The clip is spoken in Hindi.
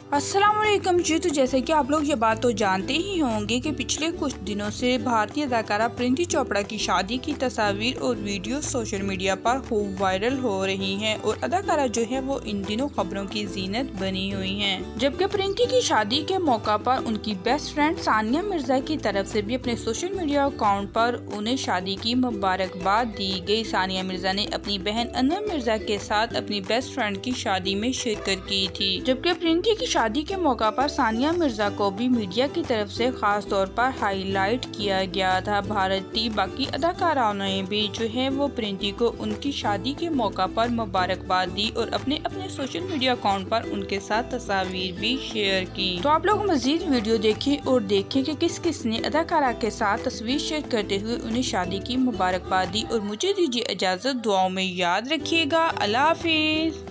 अस्सलामुअलैकुम जी। तो जैसे कि आप लोग ये बात तो जानते ही होंगे कि पिछले कुछ दिनों से भारतीय अदाकारा प्रीति चोपड़ा की शादी की तस्वीर और वीडियो सोशल मीडिया पर खूब वायरल हो रही हैं और अदाकारा जो है वो इन दिनों खबरों की जीनत बनी हुई हैं। जबकि प्रीति की शादी के मौका पर उनकी बेस्ट फ्रेंड सानिया मिर्जा की तरफ से भी अपने सोशल मीडिया अकाउंट पर उन्हें शादी की मुबारकबाद दी गई। सानिया मिर्जा ने अपनी बहन अनम मिर्जा के साथ अपनी बेस्ट फ्रेंड की शादी में शिरकत की थी। जबकि प्रीति की शादी के मौका पर सानिया मिर्जा को भी मीडिया की तरफ से खास तौर पर हाईलाइट किया गया था। भारतीय बाकी अदाकाराओं ने भी जो है वो प्रीति को उनकी शादी के मौका पर मुबारकबाद दी और अपने सोशल मीडिया अकाउंट पर उनके साथ तस्वीर भी शेयर की। तो आप लोग मजीद वीडियो देखें और देखें कि किस किस ने अदाकारा के साथ तस्वीर शेयर करते हुए उन्हें शादी की मुबारकबाद दी। और मुझे दीजिए इजाजत, दुआओं में याद रखिएगा। अल्लाह हाफिज।